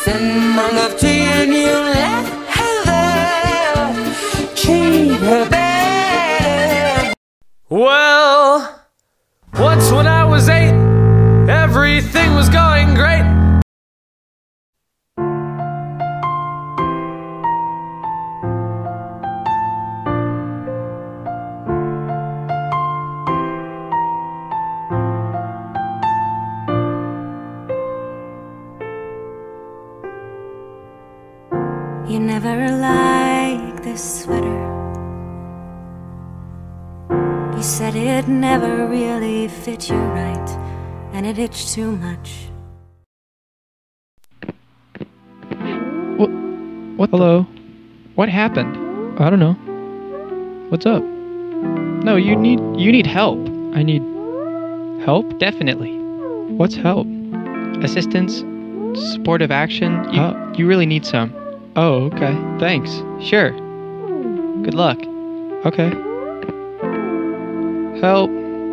Send my love to you and you let her treat her bad. Well, once when I was 8, everything was going great. You never liked this sweater. You said it never really fit you right, and it itched too much. What? Hello? What happened? I don't know. What's up? No, you need help. I need help? Definitely. What's help? Assistance? Supportive action? You really need some. Oh, okay. Thanks. Sure. Good luck. Okay. Help.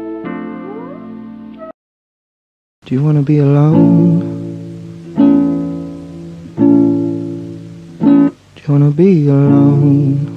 Do you want to be alone? Do you want to be alone?